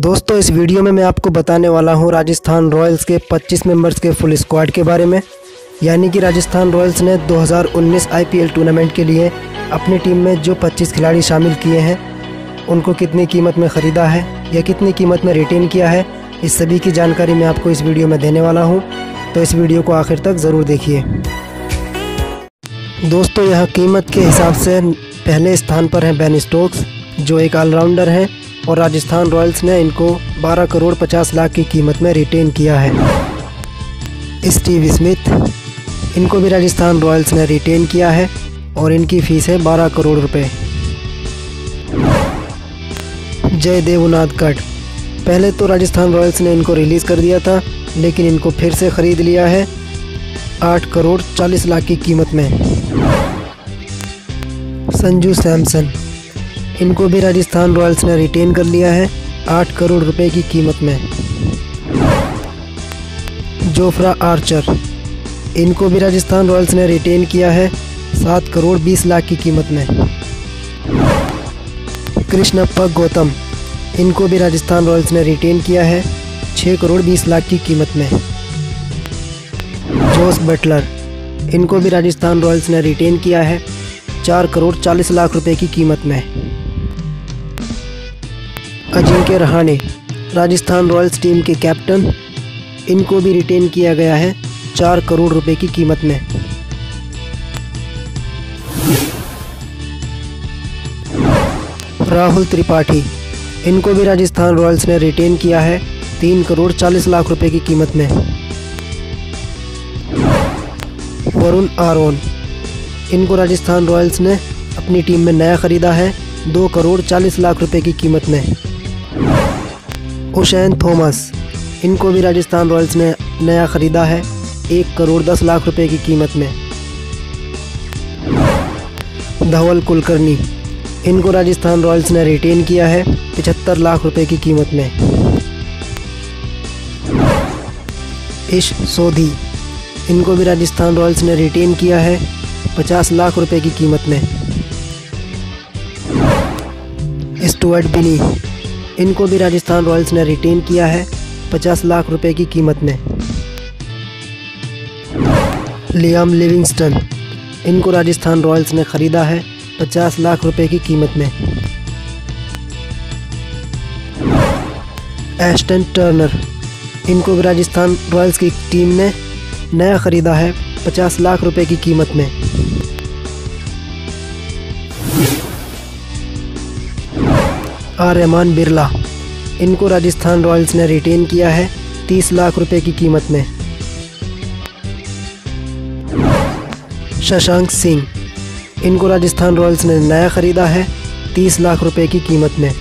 दोस्तों इस वीडियो में मैं आपको बताने वाला हूं राजस्थान रॉयल्स के 25 मेंबर्स के फुल स्क्वाड के बारे में। यानी कि राजस्थान रॉयल्स ने 2019 आईपीएल टूर्नामेंट के लिए अपनी टीम में जो 25 खिलाड़ी शामिल किए हैं उनको कितनी कीमत में ख़रीदा है या कितनी कीमत में रिटेन किया है, इस सभी की जानकारी मैं आपको इस वीडियो में देने वाला हूँ। तो इस वीडियो को आखिर तक ज़रूर देखिए। दोस्तों यहाँ कीमत के हिसाब से पहले स्थान पर है बेन स्टोक्स, जो एक ऑलराउंडर हैं और राजस्थान रॉयल्स ने इनको 12 करोड़ 50 लाख की कीमत में रिटेन किया है। स्टीव स्मिथ, इनको भी राजस्थान रॉयल्स ने रिटेन किया है और इनकी फ़ीस है 12 करोड़ रुपए। जयदेव उनादकट, पहले तो राजस्थान रॉयल्स ने इनको रिलीज़ कर दिया था, लेकिन इनको फिर से ख़रीद लिया है 8 करोड़ 40 लाख की कीमत में। संजू सैमसन, इनको भी राजस्थान रॉयल्स ने रिटेन कर लिया है 8 करोड़ रुपए की कीमत में। जोफ्रा आर्चर, इनको भी राजस्थान रॉयल्स ने रिटेन किया है 7 करोड़ 20 लाख की कीमत में। कृष्णप्पा गौतम, इनको भी राजस्थान रॉयल्स ने रिटेन किया है 6 करोड़ 20 लाख की कीमत में। जोस बटलर, इनको भी राजस्थान रॉयल्स ने रिटेन किया है 4 करोड़ 40 लाख रुपए की कीमत में। अजिंक्य रहाणे, राजस्थान रॉयल्स टीम के कैप्टन, इनको भी रिटेन किया गया है 4 करोड़ रुपए की कीमत में। राहुल त्रिपाठी, इनको भी राजस्थान रॉयल्स ने रिटेन किया है 3 करोड़ 40 लाख रुपए की कीमत में। वरुण आरोन, इनको राजस्थान रॉयल्स ने अपनी टीम में नया ख़रीदा है 2 करोड़ 40 लाख रुपए की कीमत में। ओशैन थॉमस, इनको भी राजस्थान रॉयल्स ने नया ख़रीदा है 1 करोड़ 10 लाख रुपए की कीमत में। धवल कुलकर्णी, इनको राजस्थान रॉयल्स ने रिटेन किया है 75 लाख रुपए की कीमत में। ईश सोधी, इनको भी राजस्थान रॉयल्स ने रिटेन किया है 50 लाख रुपए की कीमत में। स्टुअर्ट बिनी, इनको भी राजस्थान रॉयल्स ने रिटेन किया है 50 लाख रुपए की कीमत में। लियाम लिविंगस्टन, इनको राजस्थान रॉयल्स ने ख़रीदा है 50 लाख रुपए की कीमत में। एस्टन टर्नर, इनको भी राजस्थान रॉयल्स की टीम ने नया ख़रीदा है 50 लाख रुपए की कीमत में। रहमान बिरला, इनको राजस्थान रॉयल्स ने रिटेन किया है 30 लाख रुपए की कीमत में। शशांक सिंह, इनको राजस्थान रॉयल्स ने नया ख़रीदा है 30 लाख रुपए की कीमत में।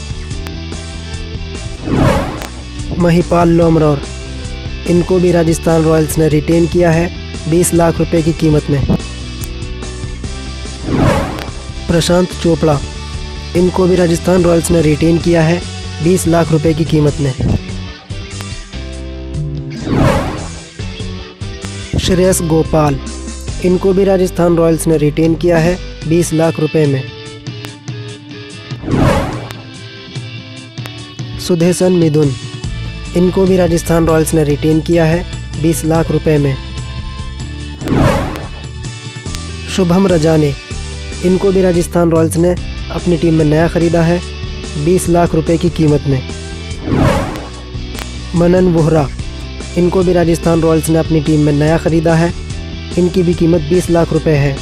महिपाल लोमरोर, इनको भी राजस्थान रॉयल्स ने रिटेन किया है 20 लाख रुपए की कीमत में। प्रशांत चोपड़ा, इनको भी राजस्थान रॉयल्स ने रिटेन किया है 20 लाख रुपए की कीमत में। श्रेयस गोपाल, इनको भी राजस्थान रॉयल्स ने रिटेन किया है 20 लाख रुपए में। सुदेशन मिथुन, इनको भी राजस्थान रॉयल्स ने रिटेन किया है 20 लाख रुपए में। शुभम रजाने, इनको भी राजस्थान रॉयल्स ने अपनी टीम में नया ख़रीदा है 20 लाख रुपए की कीमत में। मनन वोहरा, इनको भी राजस्थान रॉयल्स ने अपनी टीम में नया ख़रीदा है, इनकी भी कीमत 20 लाख रुपए है।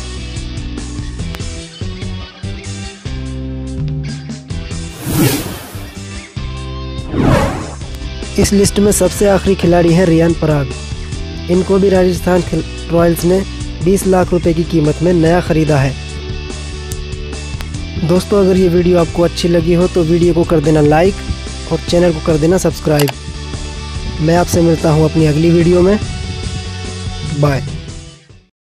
इस लिस्ट में सबसे आखिरी खिलाड़ी हैं रियान पराग, इनको भी राजस्थान रॉयल्स ने 20 लाख रुपए की कीमत में नया ख़रीदा है। दोस्तों अगर ये वीडियो आपको अच्छी लगी हो तो वीडियो को कर देना लाइक और चैनल को कर देना सब्सक्राइब। मैं आपसे मिलता हूँ अपनी अगली वीडियो में। बाय।